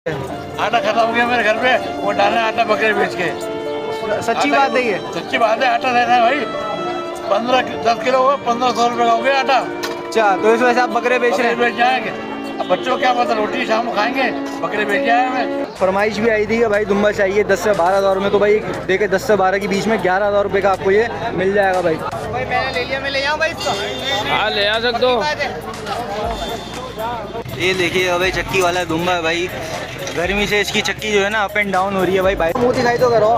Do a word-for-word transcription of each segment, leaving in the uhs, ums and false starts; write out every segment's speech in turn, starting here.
आटा खत्म हो गया मेरे घर पे, वो डालना आटा बकरे बेच के। सच्ची बात है ये? सच्ची बात है, आटा लेना है भाई। पंद्रह दस किलो हो, पंद्रह सौ रुपये का हो गया आटा। अच्छा, तो इस वजह से आप बकरे बेच रहे हैं? बेच जाएंगे। अब बच्चों क्या पता, रोटी शाम को खाएंगे, बकरे बेच जाए हमें। फरमाइश भी आई थी कि भाई दुम्बा चाहिए दस से बारह हज़ार में, तो भाई देखे दस से बारह के बीच में ग्यारह हज़ार रुपये का आपको ये मिल जाएगा भाई। भाई मैंने ले लिया, मैं ले आऊँ भाई इसको? हाँ ले आ सकते हो। ये देखिए भाई चक्की वाला दुम्बा है भाई। गर्मी से इसकी चक्की जो है ना अप एंड डाउन हो रही है भाई। भाई मुँह दिखाई तो करो।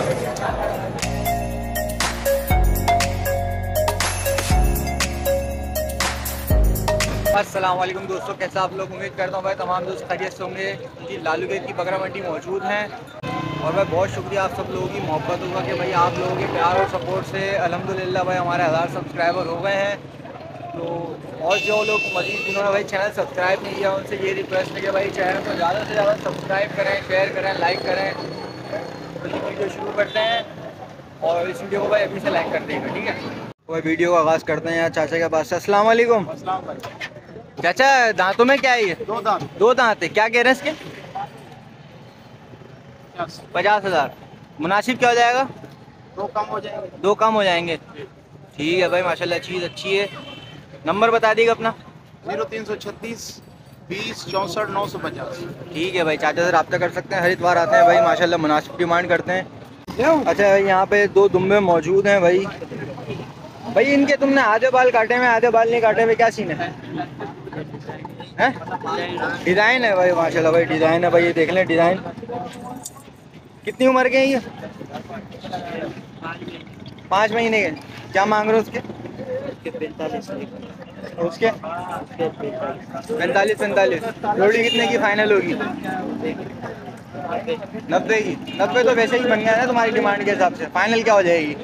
अस्सलाम वालेकुम दोस्तों, कैसा आप लोग? उम्मीद करता हूँ भाई तमाम दोस्त खैरियत से होंगे कि लालू गेट की बकरा मंडी मौजूद हैं। और भाई बहुत शुक्रिया आप सब लोगों की मोहब्बत होगा कि भाई आप लोगों के प्यार और सपोर्ट से अल्हम्दुलिल्लाह भाई हमारे हज़ार सब्सक्राइबर हो गए हैं। तो और जो लोग मज़ीद जिन्होंने भाई चैनल सब्सक्राइब नहीं किया उनसे ये रिक्वेस्ट है कि भाई चैनल को ज़्यादा से ज़्यादा सब्सक्राइब करें, शेयर करें, लाइक करें। तो ये वीडियो शुरू करते हैं और इस वीडियो को भाई अभी से लाइक कर देंगे, ठीक है? तो भाई वीडियो का आगाज़ करते हैं यहाँ चाचा के पास से। अस्सलाम वालेकुम चाचा, दांतों में क्या है ये? दो दांत। दो दांत है, क्या कह रहे हैं इसके? पचास हज़ार। मुनासिब क्या हो जाएगा? दो कम हो जाएंगे। दो कम हो जाएंगे, ठीक है भाई माशाल्लाह, चीज़ अच्छी है। नंबर बता दीजिएगा अपना। जीरो तीन सौ छत्तीस बीस चौंसठ नौ सौ पचास। ठीक है भाई, चाचा से रब्ता कर सकते हैं, हर इतवार आते हैं भाई माशाल्लाह, मुनासिब डिमांड करते हैं। अच्छा भाई यहाँ पे दो दुम्बे मौजूद हैं भाई। भाई इनके तुमने आधे बाल काटे में, आधे बाल नहीं काटे हुए, क्या सीन है? हैं? डिज़ाइन है भाई माशाल्लाह, भाई डिज़ाइन है भाई, ये देख लें डिज़ाइन। कितनी उम्र के हैं ये? पाँच महीने के। क्या मांग रहे हो उसके? उसके पैंतालीस पैंतालीस। जोड़ी कितने की फाइनल होगी? नब्बे की। नब्बे तो वैसे ही बन गया ना तुम्हारी डिमांड के हिसाब से। फाइनल क्या हो जाएगी?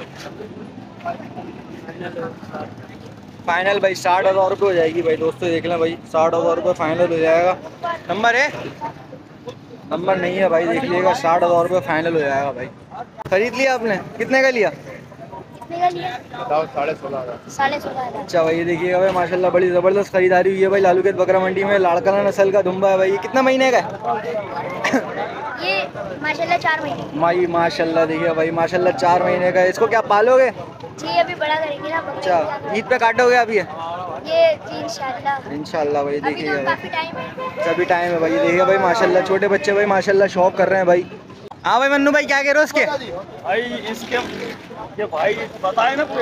फाइनल भाई साठ हज़ार रुपये हो जाएगी भाई दोस्तों, देख लें भाई, साठ हज़ार रुपये फाइनल हो जाएगा। नंबर है? नंबर नहीं है भाई, देख लीजिएगा, साठ हज़ार रुपये फाइनल हो जाएगा भाई। खरीद लिया आपने? कितने का लिया? बताओ, साढ़े सोलह हज़ार। साढ़े सोलह हज़ार। अच्छा भाई, ये देखिएगा भाई माशाल्लाह बड़ी ज़बरदस्त खरीदारी हुई है भाई लालू गेट बकरा मंडी में। लाड़काना नस्ल का दुम्बा है भाई। ये कितना महीने का है? ये माशाल्लाह चार महीने। माई माशाल्लाह, देखिए भाई माशाल्लाह चार महीने का है। इसको क्या पालोगे? जी अभी बड़ा करेंगे ना। अच्छा, ईद पे काटोगे अभी? ये इंशाल्लाह। इंशाल्लाह भाई, अभी देखिएगा तो काफी टाइम है। सभी टाइम है भाई। देखिए भाई माशाल्लाह छोटे बच्चे भाई माशाल्लाह शौक कर रहे हैं भाई। हाँ भाई मन्नू भाई, क्या कह रहे हो इसके? भाई इसके ये भाई बताए ना,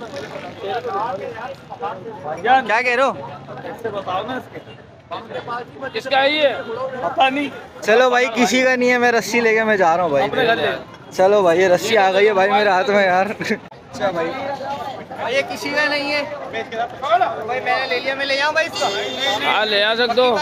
क्या कह रहे हो? बताओ ना इसके। किसका है ये? पता नहीं। चलो भाई, किसी का नहीं है, मैं रस्सी लेके मैं जा रहा हूँ भाई। चलो भाई, ये रस्सी आ गई है भाई मेरे हाथ में यार। अच्छा भाई, भाई ये किसी का नहीं है भाई, मैंने ले लिया, मैं ले आऊँ भाई इसको? हाँ ले आ सकते हो।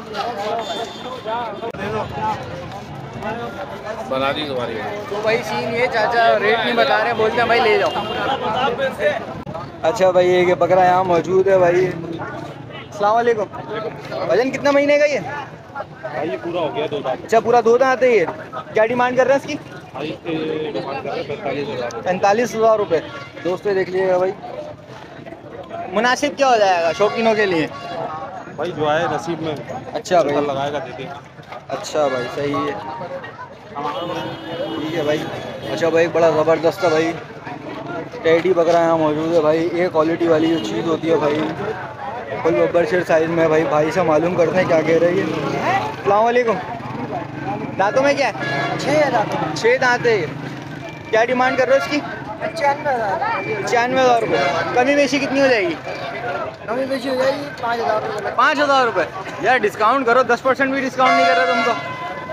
बना दी तुम्हारी। तो भाई सीन ये, चाचा रेट नहीं बता रहे, बोलते हैं भाई ले जाओ। अच्छा भाई, ये बकरा यहाँ मौजूद है भाई। अस्सलाम वालेकुम। वजन कितना महीने का ये? भाई ये पूरा हो गया दो दांत। अच्छा पूरा दो दांत है ये। क्या डिमांड कर रहे हैं इसकी? भाई पैंतालीस हज़ार। पैंतालीस हज़ार रुपये दोस्तों, देख लीजिएगा भाई। मुनासिब क्या हो जाएगा शौकीनों के लिए? भाई जो है नसीब में। अच्छा भाई, लगाएगा दे देंगे। अच्छा भाई, सही है, ठीक है भाई। अच्छा भाई, बड़ा ज़बरदस्त है भाई टेडी बकरा यहाँ मौजूद है भाई। ये क्वालिटी वाली जो चीज़ होती है भाई, फुल बब्बर शेर साइज़ में भाई। भाई से मालूम करते हैं क्या कह रहे हैं। अस्सलाम वालेकुम। दांतों में क्या है? छः दांत। छः दांत है। क्या डिमांड कर रहे हो इसकी? पचानवे हज़ार। पचानवे हज़ार रुपये। कमी बेशी कितनी हो जाएगी? कमी बेशी हो जाएगी पाँच हज़ार रुपये। पाँच हज़ार रुपये यार, डिस्काउंट करो, दस परसेंट भी डिस्काउंट नहीं कर रहे तुमको।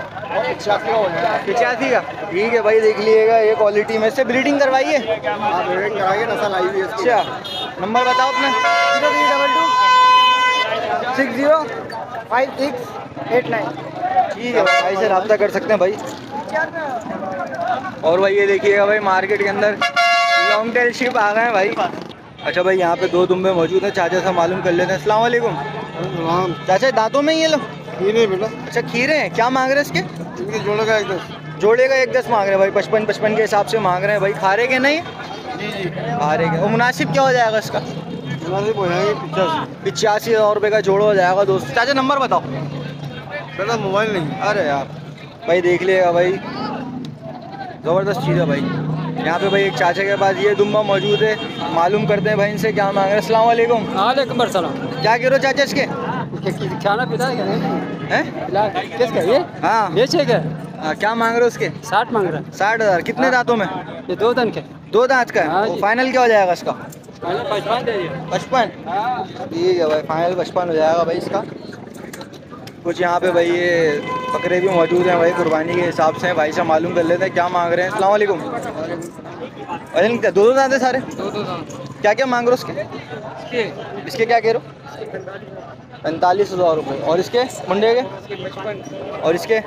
पिचासी का, ठीक है भाई, देख लीजिएगा ये क्वालिटी में से। ब्रीडिंग करवाइए? हाँ ब्रीडिंग कराइए, नस्ल आई हुई है। अच्छा, नंबर बताओ अपना। Zero three double two six zero five six eight nine. ठीक है भाई, भाई से रब्ता कर सकते हैं भाई। और भाई ये देखिएगा भाई, मार्केट के अंदर लॉन्ग टेल शिप आ गए हैं भाई। अच्छा भाई, यहाँ पे दो दुम्बे मौजूद हैं, चाचा से मालूम कर लेते हैं। अस्सलाम वालेकुम। चाचा दांतों में ये लो खीरे बेटा। अच्छा खीरे हैं, क्या मांग रहे हैं इसके? इनके जोड़े का एक दस। जोड़े का एक दस मांग रहे हैं भाई, पचपन पचपन के हिसाब से मांग रहे हैं भाई। खारे के नहीं? जी जी खारे के। और मुनासिब क्या हो जाएगा इसका? मुनासिब हो जाएंगे पिचासी। पिचासी हज़ार रुपये का जोड़ा हो जाएगा दोस्त। चाचा नंबर बताओ। मेरा मोबाइल नहीं। अरे यार भाई देख लिएगा भाई, ज़बरदस्त चीज़ है भाई। यहाँ पे भाई एक चाचा के पास ये दुम्बा मौजूद है, मालूम करते हैं भाई इनसे क्या मांग रहे हैं। अस्सलाम वालेकुम। वालेकुम अस्सलाम। क्या कह रहे हो चाचा इसके? खाना पीना है हैं? किसका ये? हाँ ये छे क्या? हाँ, क्या मांग रहे हो उसके? साठ मांग रहा साठ हज़ार। कितने दांतों में? ये दो दिन के। दो दांत का हाँ है। जी। तो फाइनल क्या हो जाएगा इसका? पचपन दे दिए। पचपन। ठीक है भाई, फाइनल पचपन हो जाएगा भाई इसका। कुछ यहाँ पे भाई ये बकरे भी मौजूद हैं भाई, कुर्बानी के हिसाब से। भाई से मालूम कर लेते हैं क्या मांग रहे हैं। अस्सलाम वालेकुम। वजन क्या दो दो दांत है सारे? दो दो दाम। क्या क्या मांग रहे हो उसके? इसके क्या कह रहे हो? पैंतालीस हज़ार रुपये। और इसके मुंडे के? और इसके?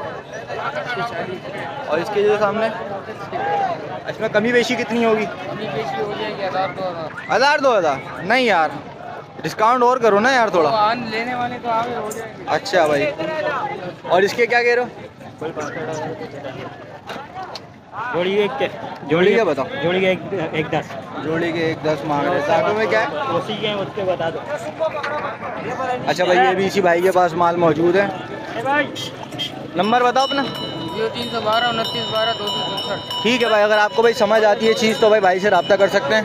और इसके जो सामने, इसमें कमी बेशी कितनी होगी? हज़ार दो हज़ार नहीं यार, डिस्काउंट और करो ना यार थोड़ा। लेने वाले तो आगे हो जाएंगे। अच्छा भाई, और इसके क्या कह रहे हो? जोड़ी एक के जोड़ी क्या बताओ? जोड़ी के एक, एक दस। जोड़ी के एक दस मांग रहे हैं। दांतों में क्या है? उसी के उसके बता दो। अच्छा भाई, ये भी इसी भाई के पास माल मौजूद है। नंबर बताओ अपना। जीरो तीन सौ बारह उनतीस बारह दो सौ चौसठ। ठीक है भाई, अगर आपको भाई समझ आती है चीज़ तो भाई भाई से रब्ता कर सकते हैं।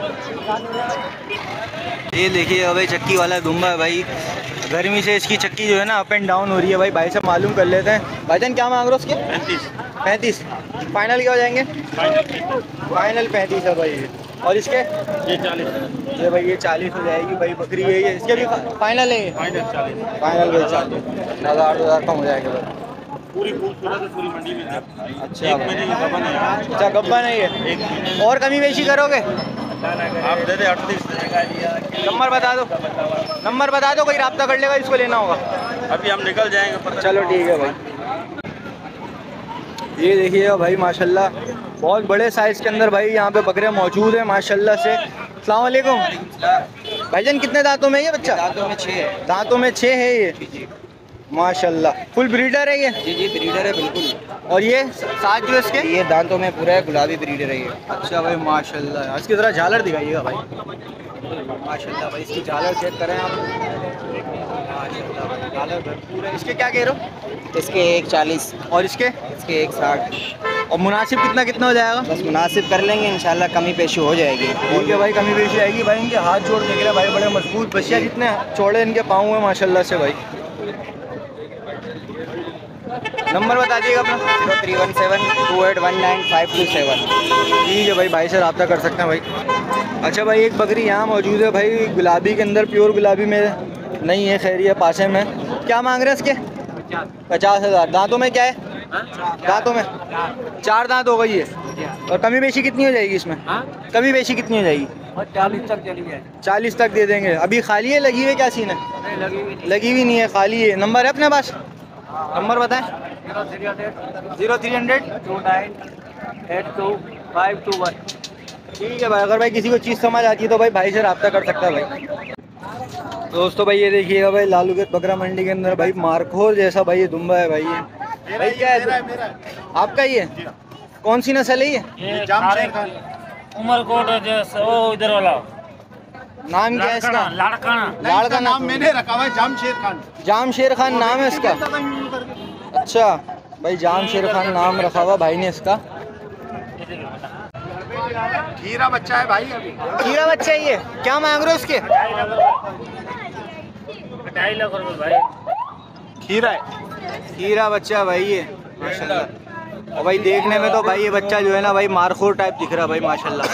ये देखिए भाई चक्की वाला दुम्बा है भाई, गर्मी से इसकी चक्की जो है ना अप एंड डाउन हो रही है भाई। भाई से मालूम कर लेते हैं। भाईजान क्या मांग रहे हो उसके? पैंतीस। पैंतीस फाइनल क्या हो जाएंगे? फाइनल पैंतीस है भाई। और इसके? ये चालीस। ये भाई ये चालीस हो जाएगी भाई बकरी है ये। इसके भी फाइनल है? फाइनल चालीस। फाइनल भाई चालीस। हज़ार दो हज़ार कम हो जाएगा भाई। पूरी खूबसूरत है, पूरी मंडी में। अच्छा एक महीने की गबन है। अच्छा गब्बा नहीं है। और कमी बेशी करोगे? आप दे दे अड़तीस। नंबर बता दो। नंबर बता दो, कोई रब्ता कर लेगा इसको लेना होगा। अभी हम निकल जाएंगे, पता चलो ठीक है भाई। ये देखिए भाई माशाल्लाह बहुत बड़े साइज़ के अंदर भाई यहाँ पे बकरे मौजूद हैं माशाल्लाह से। अस्सलाम वालेकुम। भाईजान कितने दांतों में है ये बच्चा? दांतों में छः है। दांतों में छः है ये माशाल्लाह। फुल ब्रीडर है ये? जी जी ब्रीडर है बिल्कुल। और ये साथ जो इसके? ये दांतों में पूरा है, गुलाबी ब्रीडर है ये। अच्छा भाई माशाल्लाह। इसकी तरह झालर दिखाइएगा भाई। माशाल्लाह भाई, इसकी झालर चेक करें आप। माशाल्लाह भाई झालर भरपूर है। इसके क्या कह रहे हो? इसके एक चालीस। और इसके? इसके एक साठ। और मुनासिब कितना कितना हो जाएगा? बस मुनासिब कर लेंगे इंशाल्लाह, कमी पेशी हो जाएगी। ठीक है भाई, कमी बेशी आएगी भाई। इनके हाथ जोड़ देख रहे भाई, बड़े मजबूत बच्चियाँ, जितने चौड़े इनके पाँव हैं माशाल्लाह से भाई। नंबर बता दिएगा अपना। Zero three one seven two eight one nine five two seven. ठीक है भाई, भाई से रब्ता कर सकते हैं भाई। अच्छा भाई, एक बकरी यहाँ मौजूद है भाई, गुलाबी के अंदर, प्योर गुलाबी में नहीं है, खैर है पासे में। क्या मांग रहे हैं इसके? पचास हज़ार। दांतों में क्या है? दांतों में चार दांत हो गई है। और कमी बेशी कितनी हो जाएगी इसमें? कमी बेशी कितनी हो जाएगी? चालीस तक चली जाए। चालीस तक दे देंगे। अभी खाली है, लगी हुई है? क्या सीन है? लगी हुई नहीं है, खाली है। नंबर है अपने पास? नंबर बताएं। Zero three hundred two nine eight two five two one. ठीक है भाई, अगर भाई किसी को चीज़ समझ आती है तो भाई भाई से रब्ता कर सकता है भाई। दोस्तों भाई ये देखिएगा भाई, लालूगेट बकरा मंडी के अंदर भाई मारखोर जैसा भाई ये दुम्बा है भाई। ये भाई क्या है? आपका ही है? कौन सी नस्ल है ये? उमरकोट वो इधर वाला नाम क्या है इसका? लाड़काना। लाड़का नाम मैंने रखा हुआ है जामशेद खान। जामशेर खान नाम है इसका? अच्छा भाई, जामशेर खान नाम रखा हुआ भाई ने इसका। हीरा बच्चा है भाई अभी। हीरा बच्चा है ये। क्या मांग रहे हो उसके? ढाई लाख रुपए भाई। हीरा है। हीरा बच्चा भाई ये माशाल्लाह। और भाई देखने में तो भाई ये बच्चा जो है ना भाई मारखोर टाइप दिख रहा है भाई माशाल्लाह।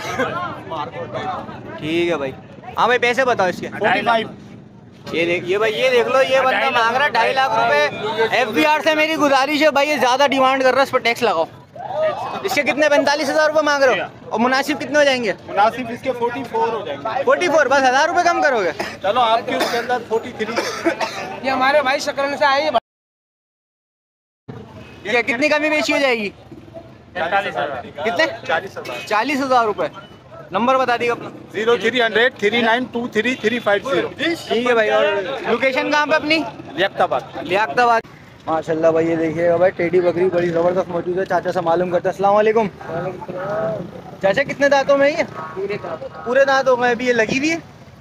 ठीक है भाई। हाँ भाई, पैसे बताओ इसके। ये देख, ये भाई ये देख लो, ये बंदा मांग रहा है ढाई लाख रुपए। एफबीआर से मेरी गुजारिश है भाई, ये ज्यादा डिमांड कर रहा है, इस पर टैक्स लगाओ। इसके कितने? पैंतालीस हजार रुपये मांग रहे हो। और मुनासिब कितने हो जाएंगे? मुनासिब इसके चौवालीस हो जाएंगे। फोर्टी फोर बस हज़ार रुपये कम करोगे? चलो आपके उसके अंदर तैंतालीस। ये हमारे भाई शकल से आए। क्या कितनी कमी बेची हो जाएगी? कितने? चालीस हजार। चालीस हजार रुपये। नंबर बता दिएगा अपना। Zero three hundred three nine two three three five zero. ठीक है भाई। और लोकेशन कहाँ पे अपनी? लियाकताबाद। लियाकताबाद। माशाल्लाह भाई ये देखिएगा भाई, टेडी बकरी बड़ी ज़बरदस्त मौजूद है। चाचा से मालूम करते हैं। अस्सलाम वालेकुम। चाचा कितने दांतों में है ये? पूरे दांत हो गए। अभी ये लगी हुई है?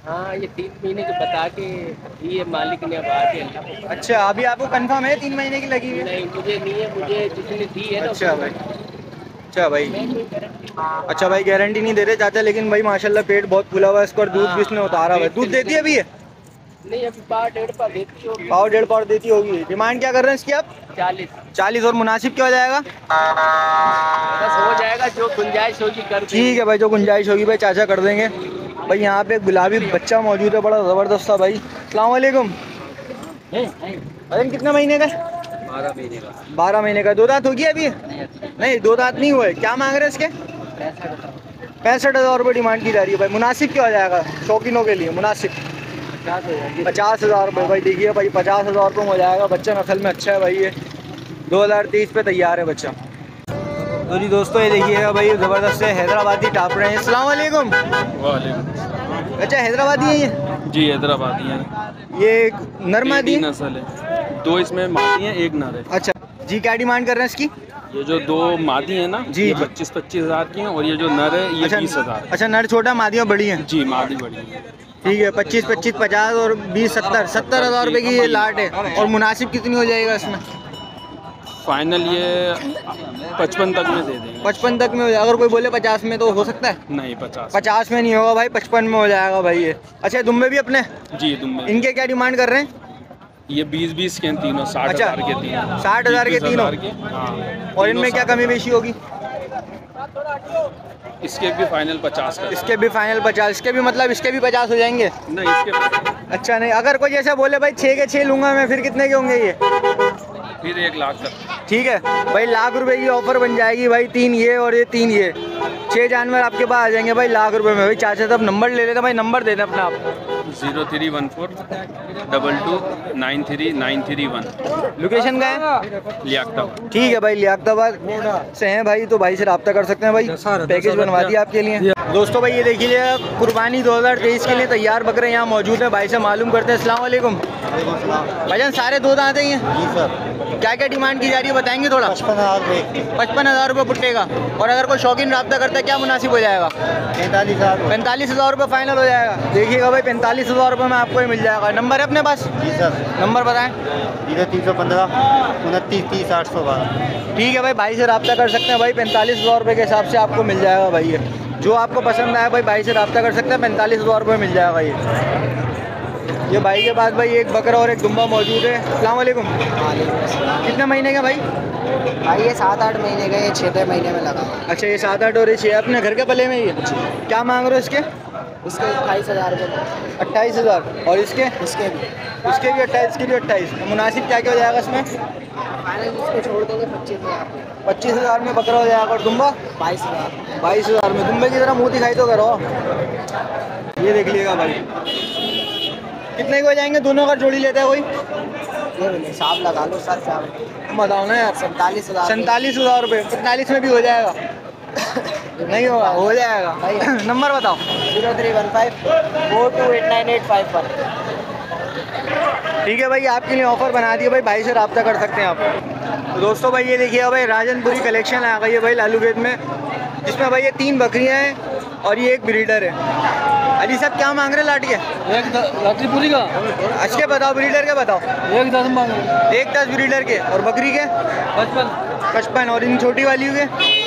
हाँ ये तीन महीने के बता के ये मालिक ने अब आके अल्लाह को- अच्छा, अभी आपको कंफर्म है तीन महीने की लगी हुई है? नहीं मुझे नहीं है, मुझे जिसने दी है ना अच्छा भाई, अच्छा भाई, अच्छा भाई गारंटी नहीं दे रहे चाचा, लेकिन भाई माशाल्लाह पेट बहुत फूला हुआ है इसको और दूध भी इसने उतारा हुआ है। दूध देती है अभी ये? नहीं अभी पाव डेढ़ पाव देती हो पाव डेढ़ पाव देती होगी। डिमांड क्या कर रहे हैं इसकी आप? चालीस चालीस और मुनासिब क्या हो जाएगा? बस हो जाएगा, जो गुंजाइश होगी कर ठीक है भाई, जो गुंजाइश होगी भाई चाचा कर देंगे। भाई यहाँ पे एक गुलाबी बच्चा मौजूद है, बड़ा ज़बरदस्त था भाई। अस्सलाम वालेकुम। वजन कितने महीने का? बारह महीने का। बारह महीने का। दो दांत हो गया अभी? नहीं दो दांत नहीं हुए। क्या मांग रहे हैं इसके? पैंसठ हज़ार रुपये डिमांड की जा रही है भाई। मुनासिब क्या हो जाएगा शौकीनों के लिए? मुनासिब पचास हज़ार रुपये भाई। देखिए भाई पचास हज़ार रुपये में हो जाएगा। बच्चा नस्ल में अच्छा है भाई, ये दो हज़ार तेईस पे तैयार है बच्चा। तो जी दोस्तों ये देखिएगा भाई ज़बरदस्त से हैदराबादी टाप रहे हैं। अस्सलाम वालेकुम। वालेकुम। अच्छा हैदराबादी है ये? जी हैदराबादी है। ये एक नर मादी है? नस्ल है, दो इसमें मादी हैं एक नर है। अच्छा जी, क्या डिमांड कर रहे हैं इसकी? ये जो दो मादी है ना जी, ये जी। पच्चीस पच्चीस हजार की हैं और ये जो नर है ये अच्छा बीस हजार। अच्छा, नर छोटा मादियाँ बड़ी हैं? जी मादी बड़ी है। ठीक है, पच्चीस पच्चीस पचास और बीस सत्तर सत्तर हज़ार रुपये की ये लाट है। और मुनासिब कितनी हो जाएगा इसमें? फाइनल ये पचपन तक में दे देंगे। पचपन तक में हो जाएगा। अगर कोई बोले पचास में तो हो सकता है? नहीं पचास। पचास में नहीं होगा भाई, पचपन में हो जाएगा भाई ये। अच्छा दुम्बे भी अपने? जी दुम्बे इनके क्या डिमांड कर रहे हैं? ये बीस बीस के हैं तीनों, साठ अच्छा, हजार के तीनों। साठ हज़ार के बीस तीनों? हजार के, हाँ। और इनमें क्या कमी बेशी होगी? इसके भी फाइनल पचास का। इसके भी फाइनल पचास? इसके भी मतलब इसके भी पचास हो जाएंगे? नहीं इसके अच्छा नहीं, अगर कोई जैसे बोले भाई छः के छः लूँगा मैं, फिर कितने के होंगे ये? फिर एक लाख तक। ठीक है भाई, लाख रुपए की ऑफर बन जाएगी भाई। तीन ये और ये तीन ये, छः जानवर आपके पास आ जाएंगे भाई लाख रुपए में। भाई चाचा तब नंबर ले लेते भाई, नंबर दे दें अपना आप। Zero three one four double two nine three nine three one. Location का है? लियाकता। ठीक है भाई, लियाकताबाद से हैं भाई, तो भाई से रब्ता कर सकते हैं भाई। पैकेज बनवा दिया आपके लिए। दोस्तों भाई ये देखिए कुर्बानी दो हज़ार तेईस के लिए तैयार बकरे यहाँ मौजूद हैं। भाई से मालूम करते हैं। अस्सलाम वालेकुम। भाईजान सारे दो दांत हैं ये? जी सर। क्या क्या डिमांड की जा रही है बताएंगे थोड़ा? पचपन हज़ार रुपये। पचपन हज़ार रुपये पुट्टे का। और अगर कोई शौकीन रब्ता करता है क्या मुनासिब हो जाएगा? पैंतालीस हज़ार। पैंतालीस हज़ार रुपये फाइनल हो जाएगा। देखिएगा भाई पैंतालीस हज़ार रुपये में आपको ये मिल जाएगा। नंबर है अपने पास? जी सर। नंबर बताएं। जीरो तीन सौ पंद्रह उनतीस तीस आठ सौ बारह। ठीक है भाई, भाई से रब्ता कर सकते हैं भाई। पैंतालीस हज़ार रुपये के हिसाब से आपको मिल जाएगा भाई ये। जो आपको पसंद आया भाई भाई से रब्ता कर सकते हैं। पैंतालीस हज़ार रुपये मिल जाएगा ये। ये भाई के पास भाई एक बकरा और एक दुम्बा मौजूद है। अस्सलाम वालेकुम। कितने महीने का भाई? भाई ये सात आठ महीने का, ये छः महीने में लगा। अच्छा ये सात आठ और ये छः अपने घर के पले में ही है? क्या मांग रहे हो इसके? इसके अट्ठाईस हज़ार रुपये। अट्ठाईस हज़ार। और इसके? इसके भी इसके भी अट्ठाईस, इसके भी अट्ठाईस। मुनासिब क्या क्या हो जाएगा इसमें? फाइनल इसको छोड़ देंगे पच्चीस हज़ार। पच्चीस हज़ार में बकरा हो जाएगा। और दुम्बा? बाईस हज़ार। बाईस हज़ार में। दुम्बे की तरह मुँह दिखाई तो करो। ये देख लीजिएगा भाई। कितने के हो जाएंगे दोनों का जोड़ी लेते हैं कोई? ये हिसाब लगा लो सर, क्या बताओ ना यार। सैंतालीस हज़ार। सैंतालीस हज़ार रुपये। पैंतालीस में भी हो जाएगा? नहीं होगा? हो जाएगा। नंबर बताओ। Zero three one five four two eight nine eight five one. ठीक है भाई, आपके लिए ऑफर बना दिया भाई। भाई से रब्ता कर सकते हैं आप। तो दोस्तों भाई ये देखिए भाई राजनपुरी कलेक्शन आ गई है भाई लालूगेट में, जिसमें भाई ये तीन बकरियां हैं और ये एक ब्रीडर है। अली साहब क्या मांग रहे लाट के? एक रात्रिपुरी का अच्छे बताओ, ब्रीडर के बताओ। एक दस मांग रहे एक दस ब्रीडर के। और बकरी के? पचपन पचपन। और इन छोटी वाली के?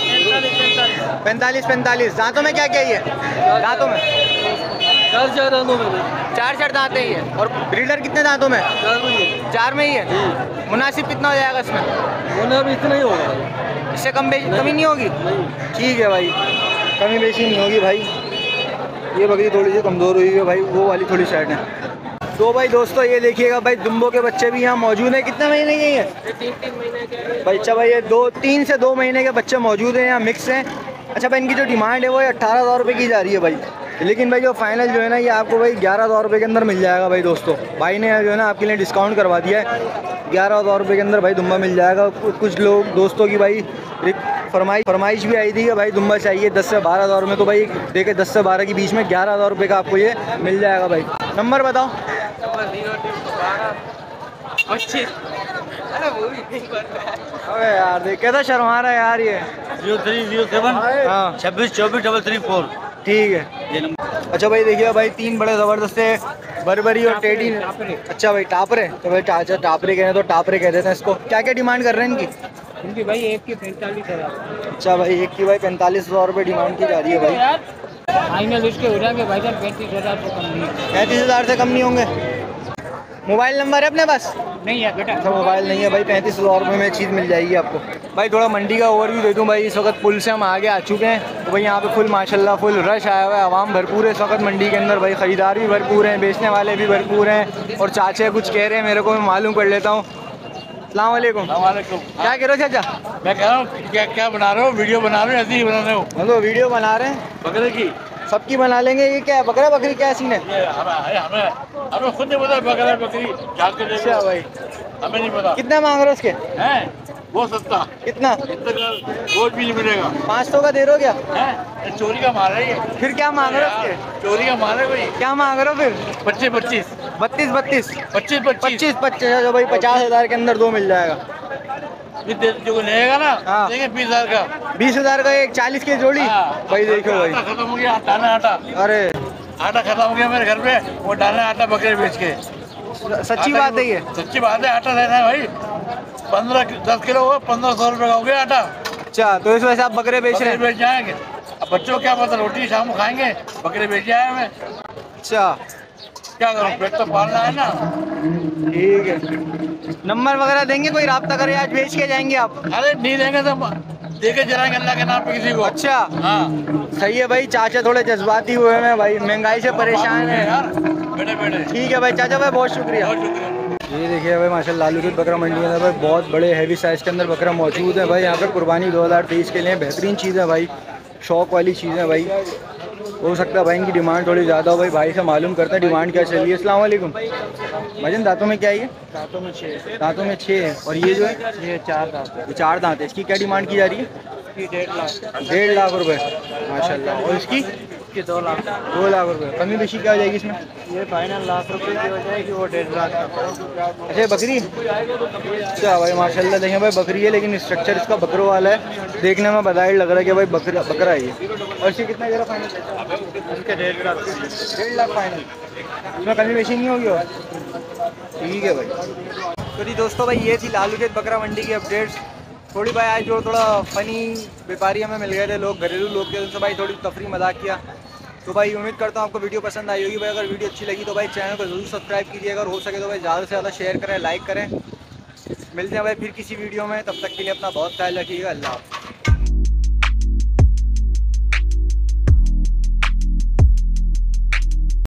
पैंतालीस पैंतालीस। दांतों में क्या क्या है ये? दांतों में चार चार दांतों में चार चार दांत है ये। और ब्रीडर कितने दांतों में? चार में चार में ही है। मुनासिब कितना हो जाएगा इसमें? होना भी इतना ही होगा, इससे कम बेची कमी नहीं होगी? ठीक है भाई, कमी बेची नहीं होगी भाई। ये बकरी थोड़ी सी कमज़ोर हुई है भाई, वो वाली थोड़ी साइड है। तो भाई दोस्तों ये देखिएगा भाई दुम्बों के बच्चे भी यहाँ मौजूद हैं। कितने महीने के हैं? तीन तीन महीने के भाई अच्छा भाई ये दो तीन से दो महीने के बच्चे मौजूद हैं यहाँ, मिक्स हैं। अच्छा भाई इनकी जो डिमांड है वो अट्ठारह हज़ार रुपये की जा रही है भाई। लेकिन भाई जो फाइनल जो है ना ये आपको भाई ग्यारह हज़ार रुपये के अंदर मिल जाएगा भाई। दोस्तों भाई ने जो है ना आपके लिए डिस्काउंट करवा दिया है। ग्यारह हज़ार रुपये के अंदर भाई दुम्बा मिल जाएगा। कुछ लोग दोस्तों की भाई फरमाइश फरमाइश भी आई थी कि भाई दुम्बा चाहिए दस से बारह हज़ार में, तो भाई देखे दस से बारह के बीच में ग्यारह हज़ार रुपये का आपको ये मिल जाएगा भाई। नंबर बताओ। अरे यार देख कैसा शर्मा रहा है यार ये। जीरो थ्री जीरो सेवन हाँ छब्बीस चौबीस डबल थ्री फोर। ठीक है। अच्छा भाई देखिए भाई तीन बड़े ज़बरदस्त है, बर्बरी और टेडी। अच्छा भाई टापरे, तो भाई चाचा टापरे कह रहे हैं तो टापरे कह देते हैं इसको। क्या क्या डिमांड कर रहे हैं इनकी? इनकी भाई एक की पैंतालीस हज़ार। अच्छा भाई एक की भाई पैंतालीस हज़ार रुपये डिमांड की जा रही है भाई। फाइनल इसके हो जाएंगे भाई साहब पैंतीस हज़ार से कम नहीं। पैंतीस हज़ार से कम नहीं होंगे। मोबाइल नंबर है अपने पास? नहीं है बेटा। अच्छा मोबाइल नहीं है भाई। पैंतीस हज़ार रुपये में चीज़ मिल जाएगी आपको। भाई थोड़ा मंडी का ओवरव्यू दे दूं भाई। इस वक्त पुल से हम आगे आ चुके हैं तो भाई यहाँ पे फुल माशाल्लाह फुल रश आया हुआ है, आवाम भरपूर है इस वक्त मंडी के अंदर भाई। ख़रीदार भी भरपूर हैं, बेचने वाले भी भरपूर हैं और चाचे कुछ कह रहे हैं मेरे को, मैं मालूम कर लेता हूँ। अस्सलाम वालेकुम। वालेकुम। क्या कह रहे हो चाचा? मैं कह रहा हूँ क्या क्या बना रहे हो? वीडियो बना रहे हो? ऐसे ही बना रहे हो? हम तो वीडियो बना रहे हैं, बकरे की सबकी बना लेंगे। ये क्या है, बकरा बकरी क्या सीन है? ये हमें हमें हमें खुद नहीं पता बकरा बकरी क्या के लिए। अच्छा भाई हमें नहीं पता। कितना मांग रहे हो उसके? हैं वो सस्ता, कितना? इतना का रोज भी नहीं मिलेगा। पाँच सौ का दे रहे हो क्या? हैं चोरी का माल है ये। फिर क्या मांग रहे हो उसके? चोरी का माल है भाई। क्या मांग रहे हो फिर? पच्चीस पच्चीस बत्तीस बत्तीस पच्चीस पच्चीस पच्चीस पच्चीस जो भाई पचास हजार के अंदर दो मिल जाएगा। जो लेगा ना हाँ। देंगे बीस हजार का। बीस हजार का एक, चालीस की जोड़ी। हाँ। भाई देखो भाई, आटा खत्म हो गया, दाना आटा अरे आटा खत्म हो गया मेरे घर पे। वो डालना आटा बकरे बेच के। सच्ची आटा बात है की- ये? सच्ची बात है। आटा लेना है भाई। पंद्रह दस किलो हुआ, पंद्रह सौ रुपये का हो गया आटा। अच्छा तो इस वजह से आप बकरे बेच रहे बकरे हैं? बेच जाएंगे। अब बच्चों को क्या पता, रोटी शाम को खाएंगे, बकरे बेच जाए हमें। अच्छा क्या करूँ, पेट तो पालना है ना। ठीक है। नंबर वगैरह देंगे, कोई राब्ता करे, आज बेच के जाएंगे आप? अरे नहीं देंगे तो दे के जलाएंगे अल्लाह के नाम पे किसी को। अच्छा हाँ सही है भाई। चाचा थोड़े जज्बाती हुए हैं भाई, महंगाई से परेशान है यार। बेटे बेटे ठीक है भाई चाचा भाई, बहुत शुक्रिया। बहुत शुक्रिया। ये देखिए भाई माशाल्लाह लालू की बकरा मंडी के अंदर भाई बहुत बड़े हैवी साइज़ के अंदर बकरा मौजूद है भाई। यहाँ पे कुर्बानी दो हज़ार तेईस के लिए बेहतरीन चीज़ है भाई, शौक वाली चीज़ है भाई। हो सकता है भाई इनकी डिमांड थोड़ी ज़्यादा हो भाई। भाई से मालूम करते हैं डिमांड क्या चल रही है। अस्सलाम वालेकुम भाईजान, दांतों में क्या है ये? दांतों में छः। दांतों में छः है। और ये जो है ये चार दांत है। ये चार दांत है। इसकी क्या डिमांड की जा रही है? डेढ़ लाख। डेढ़ लाख रुपए माशाल्लाह। और इसकी इसके दो लाख। दो लाख रुपए। कमी बेशी क्या हो जाएगी इसमें? ये फाइनल लाख रुपए की हो जाएगी, वो डेढ़ लाख का। अच्छा बकरी? अच्छा भाई माशाल्लाह देखें भाई बकरी है, लेकिन स्ट्रक्चर इसका बकरों वाला है। देखने में बदाइल लग रहा है कि भाई बकरा बकरा है ये। और इसकी कितना जरा फाइनल? इसके डेढ़ लाख। डेढ़ लाख फाइनल। इसमें कमी बेशी नहीं होगी? और ठीक है भाई। तो जी दोस्तों भाई ये थी लालू खेत बकरा मंडी की अपडेट्स। थोड़ी भाई आज जो थोड़ा फ़नी व्यापारी हमें मिल गए थे लोग, घरेलू लोग थे, उनसे भाई थोड़ी तफरी मजाक किया। तो भाई उम्मीद करता हूँ आपको वीडियो पसंद आई होगी भाई। अगर वीडियो अच्छी लगी तो भाई चैनल को जरूर सब्सक्राइब कीजिए, अगर हो सके तो भाई ज़्यादा से ज़्यादा शेयर करें, लाइक करें। मिलते हैं भाई फिर किसी वीडियो में, तब तक के लिए अपना बहुत ख्याल रखिएगा। अल्लाह हाफ़िज़।